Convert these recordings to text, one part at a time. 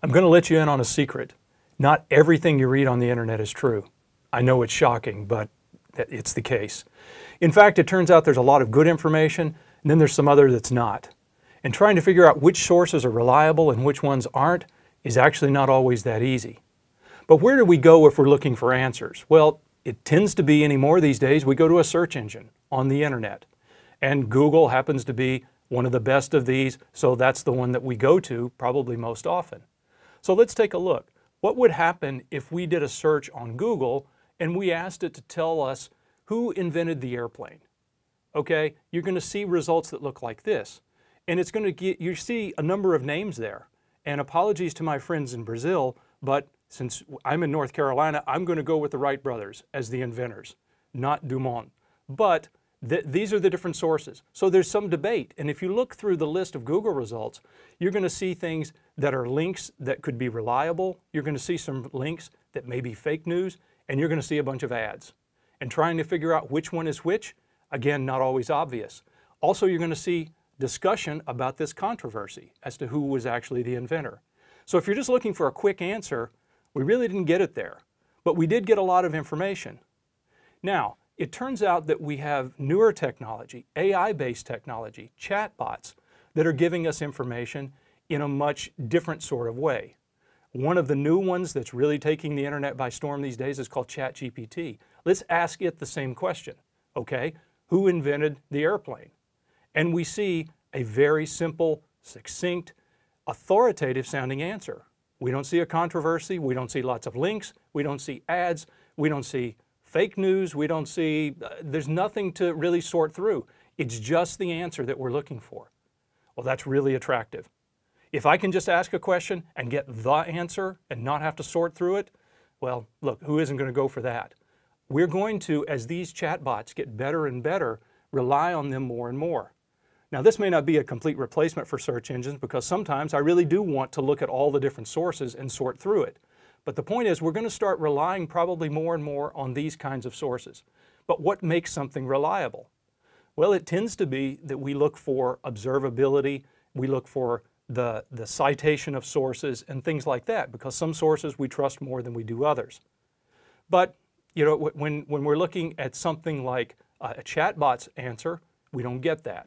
I'm going to let you in on a secret. Not everything you read on the internet is true. I know it's shocking, but it's the case. In fact, it turns out there's a lot of good information, and then there's some other that's not. And trying to figure out which sources are reliable and which ones aren't is actually not always that easy. But where do we go if we're looking for answers? Well, it tends to be anymore these days, we go to a search engine on the internet. And Google happens to be one of the best of these, so that's the one that we go to probably most often. So let's take a look. What would happen if we did a search on Google and we asked it to tell us who invented the airplane? Okay, you're going to see results that look like this. And it's going to get, you see a number of names there. And apologies to my friends in Brazil, but since I'm in North Carolina, I'm going to go with the Wright brothers as the inventors, not Dumont. But these are the different sources. So there's some debate. And if you look through the list of Google results, you're going to see things that are links that could be reliable. You're going to see some links that may be fake news, and you're going to see a bunch of ads. And trying to figure out which one is which, again, not always obvious. Also, you're going to see discussion about this controversy as to who was actually the inventor. So if you're just looking for a quick answer, we really didn't get it there, but we did get a lot of information. Now, it turns out that we have newer technology, AI-based technology, chatbots, that are giving us information in a much different sort of way. One of the new ones that's really taking the internet by storm these days is called ChatGPT. Let's ask it the same question, okay? Who invented the airplane? And we see a very simple, succinct, authoritative sounding answer. We don't see a controversy, we don't see lots of links, we don't see ads, we don't see fake news, we don't see, there's nothing to really sort through. It's just the answer that we're looking for. Well, that's really attractive. If I can just ask a question and get the answer and not have to sort through it, well, look, who isn't going to go for that? We're going to, as these chatbots get better and better, rely on them more and more. Now, this may not be a complete replacement for search engines because sometimes I really do want to look at all the different sources and sort through it. But the point is, we're going to start relying probably more and more on these kinds of sources. But what makes something reliable? Well, it tends to be that we look for observability, we look for the citation of sources and things like that, because some sources we trust more than we do others. But you know, when we're looking at something like a chatbot's answer, we don't get that.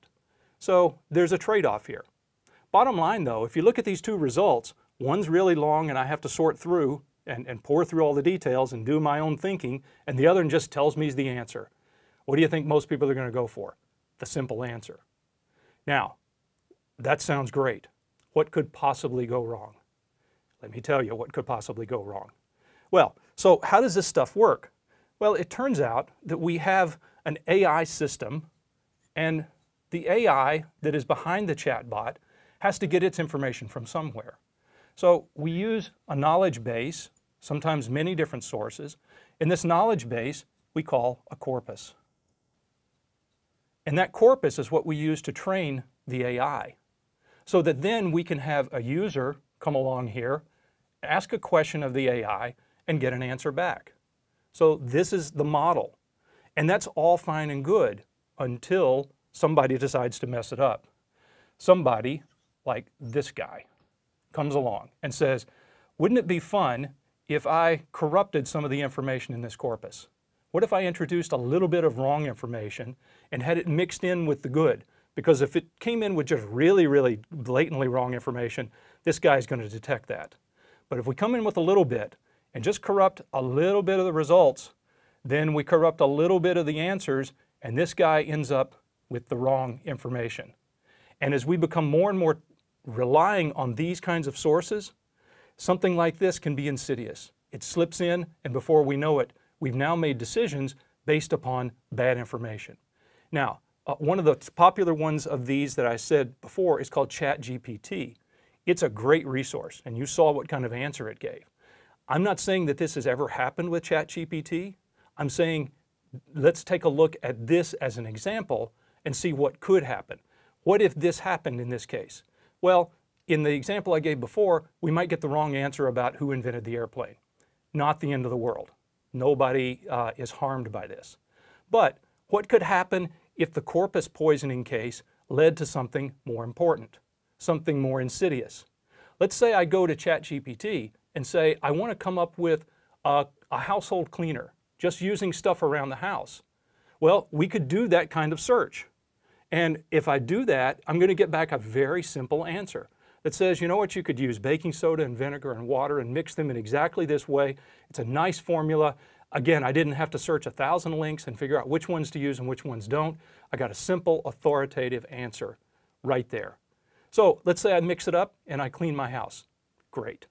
So there's a trade-off here. Bottom line though, if you look at these two results, one's really long and I have to sort through and pour through all the details and do my own thinking, and the other one just tells me the answer. What do you think most people are going to go for? The simple answer. Now, that sounds great. What could possibly go wrong? Let me tell you what could possibly go wrong. Well, so how does this stuff work? Well, it turns out that we have an AI system, and the AI that is behind the chatbot has to get its information from somewhere. So we use a knowledge base, sometimes many different sources. In this knowledge base, we call a corpus. And that corpus is what we use to train the AI, so that then we can have a user come along here, ask a question of the AI, and get an answer back. So this is the model. And that's all fine and good until somebody decides to mess it up. Somebody, like this guy, comes along and says, wouldn't it be fun if I corrupted some of the information in this corpus? What if I introduced a little bit of wrong information and had it mixed in with the good? Because if it came in with just really, really blatantly wrong information, this guy's going to detect that. But if we come in with a little bit and just corrupt a little bit of the results, then we corrupt a little bit of the answers, and this guy ends up with the wrong information. And as we become more and more relying on these kinds of sources, something like this can be insidious. It slips in, and before we know it, we've now made decisions based upon bad information. Now, one of the popular ones of these that I said before is called ChatGPT. It's a great resource, and you saw what kind of answer it gave. I'm not saying that this has ever happened with ChatGPT. I'm saying let's take a look at this as an example and see what could happen. What if this happened in this case? Well, in the example I gave before, we might get the wrong answer about who invented the airplane. Not the end of the world. Nobody is harmed by this. But what could happen if the corpus poisoning case led to something more important, something more insidious? Let's say I go to ChatGPT and say, I want to come up with a household cleaner, just using stuff around the house. Well, we could do that kind of search. And if I do that, I'm going to get back a very simple answer that says, you know what, you could use baking soda and vinegar and water and mix them in exactly this way. It's a nice formula. Again, I didn't have to search 1,000 links and figure out which ones to use and which ones don't. I got a simple, authoritative answer right there. So let's say I mix it up and I clean my house. Great.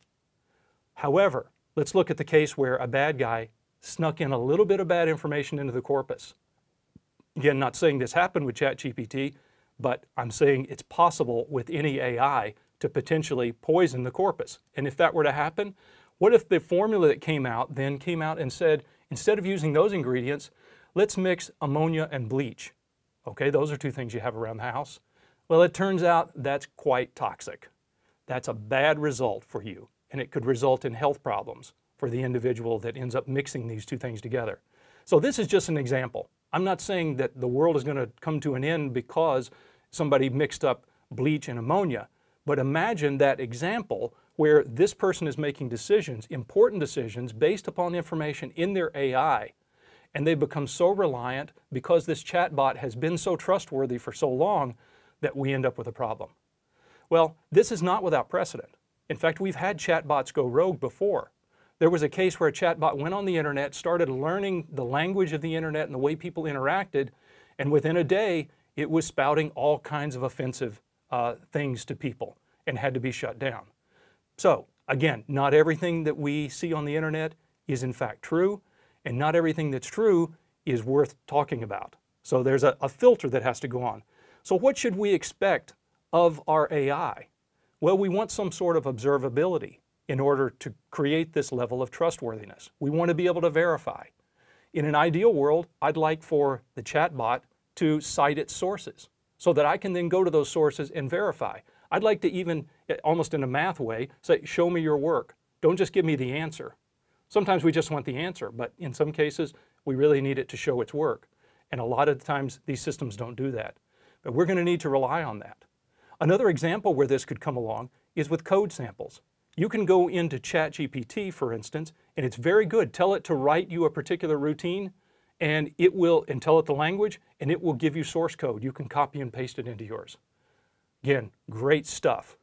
However, let's look at the case where a bad guy snuck in a little bit of bad information into the corpus. Again, not saying this happened with ChatGPT, but I'm saying it's possible with any AI to potentially poison the corpus. And if that were to happen, what if the formula that came out and said, instead of using those ingredients, let's mix ammonia and bleach. Okay, those are two things you have around the house. Well, it turns out that's quite toxic. That's a bad result for you, and it could result in health problems for the individual that ends up mixing these two things together. So this is just an example. I'm not saying that the world is going to come to an end because somebody mixed up bleach and ammonia, but imagine that example where this person is making decisions, important decisions, based upon information in their AI, and they become so reliant because this chatbot has been so trustworthy for so long that we end up with a problem. Well, this is not without precedent. In fact, we've had chatbots go rogue before. There was a case where a chatbot went on the internet, started learning the language of the internet and the way people interacted, and within a day, it was spouting all kinds of offensive things to people and had to be shut down. So, again, not everything that we see on the internet is in fact true, and not everything that's true is worth talking about. So there's a filter that has to go on. So what should we expect of our AI? Well, we want some sort of observability in order to create this level of trustworthiness. We want to be able to verify. In an ideal world, I'd like for the chatbot to cite its sources so that I can then go to those sources and verify. I'd like to even, almost in a math way, say, show me your work. Don't just give me the answer. Sometimes we just want the answer, but in some cases, we really need it to show its work. And a lot of the times, these systems don't do that. But we're going to need to rely on that. Another example where this could come along is with code samples. You can go into ChatGPT, for instance, and it's very good. Tell it to write you a particular routine, and tell it the language, and it will give you source code. You can copy and paste it into yours. Again, great stuff.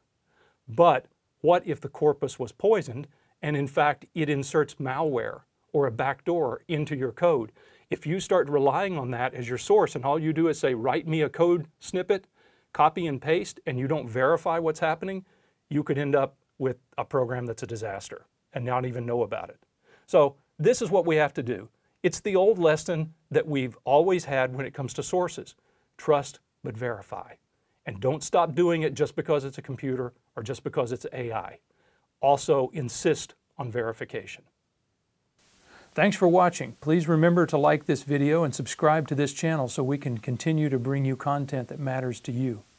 But what if the corpus was poisoned, and in fact, it inserts malware or a backdoor into your code? If you start relying on that as your source, and all you do is say, write me a code snippet, copy and paste, and you don't verify what's happening, you could end up with a program that's a disaster and not even know about it. So this is what we have to do. It's the old lesson that we've always had when it comes to sources. Trust but verify. And don't stop doing it just because it's a computer or just because it's AI. Also insist on verification. Thanks for watching. Please remember to like this video and subscribe to this channel so we can continue to bring you content that matters to you.